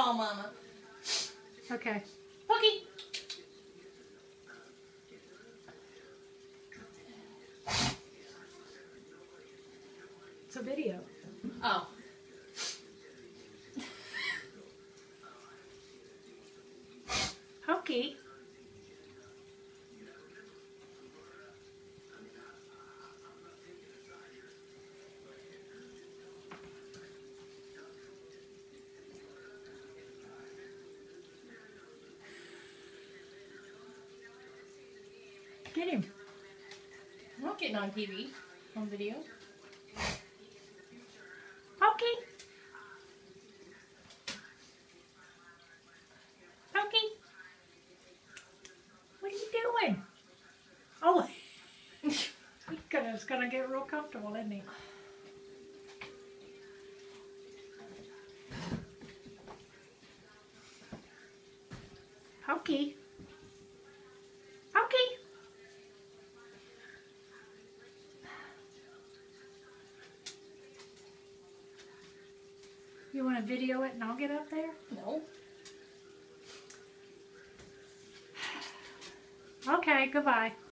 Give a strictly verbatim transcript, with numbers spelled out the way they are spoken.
call Mama. Okay. Pokey. It's a video. Oh. Pokey. Get him. I'm not getting on T V, on video. Pokey. Pokey. What are you doing? Oh, he's gonna, it's gonna get real comfortable, isn't he? Pokey. Pokey. You want to video it and I'll get up there? No. Okay, goodbye.